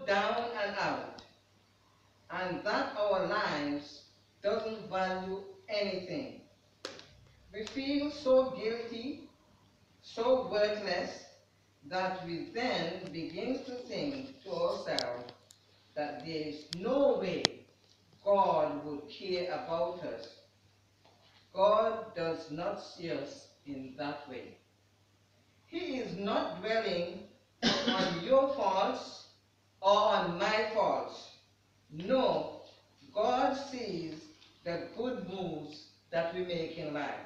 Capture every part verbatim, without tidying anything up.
down and out, and that our lives doesn't value anything. We feel so guilty, so worthless, that we then begin to think to ourselves that there is no way God would care about us. God does not see us in that way. He is not dwelling on your faults or on my faults. No, God sees the good moves that we make in life.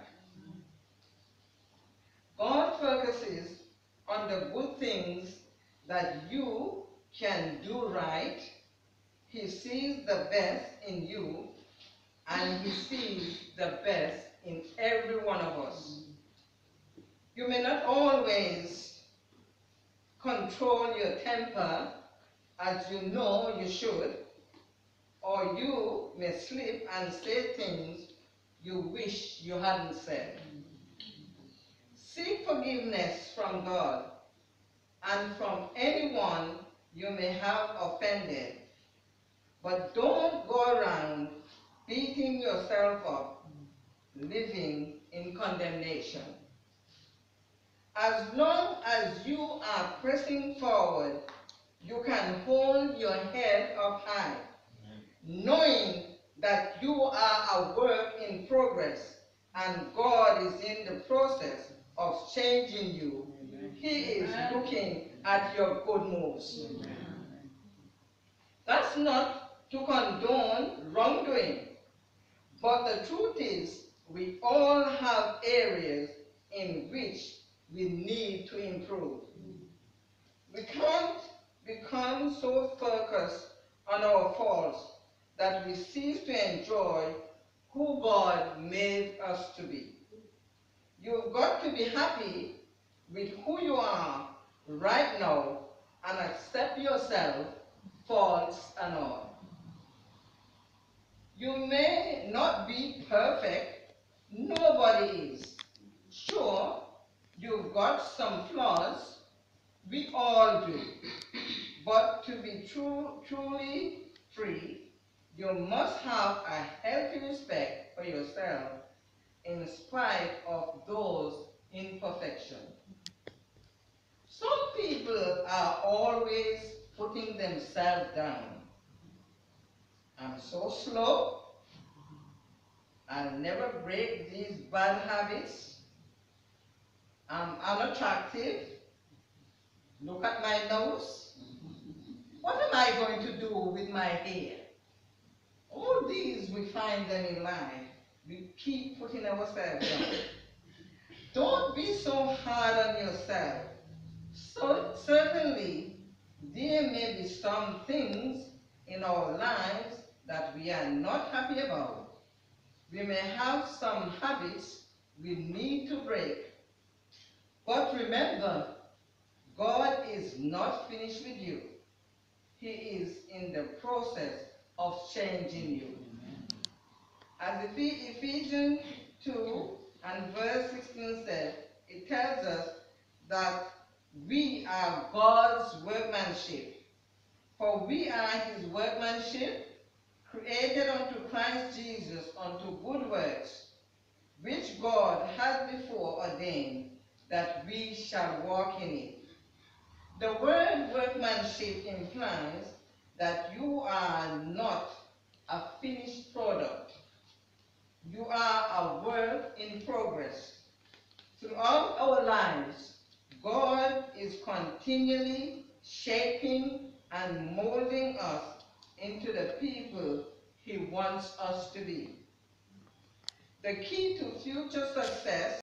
God focuses on the good things that you can do right. He sees the best in you, and he sees the best in every one of us. You may not always control your temper as you know you should, or you may slip and say things you wish you hadn't said. Seek forgiveness from God and from anyone you may have offended, but don't go around beating yourself up, living in condemnation. As long as you are pressing forward, you can hold your head up high, knowing that you are a work in progress and God is in the process of changing you. Amen. He is looking at your good moves. Amen. That's not to condone wrongdoing, but the truth is we all have areas in which we need to improve. We can't become so focused on our faults that we cease to enjoy who God made us to be. You've got to be happy with who you are right now and accept yourself, faults and all. You may not be perfect. Nobody is. Sure, you've got some flaws. We all do. But to be true, truly free, you must have a healthy respect for yourself in spite of those imperfections. Some people are always putting themselves down. I'm so slow. I'll never break these bad habits. I'm unattractive. Look at my nose. What am I going to do with my hair? All these we find them in life. We keep putting ourselves down. Don't be so hard on yourself. So certainly there may be some things in our lives that we are not happy about. We may have some habits we need to break. But remember, God is not finished with you. He is in the process of changing you. As Ephesians two and verse sixteen said, it tells us that we are God's workmanship. For we are his workmanship, created unto Christ Jesus unto good works, which God has before ordained that we shall walk in it. The word workmanship implies that you are not a finished product. You are a work in progress. Throughout our lives, God is continually shaping and molding us into the people he wants us to be. The key to future success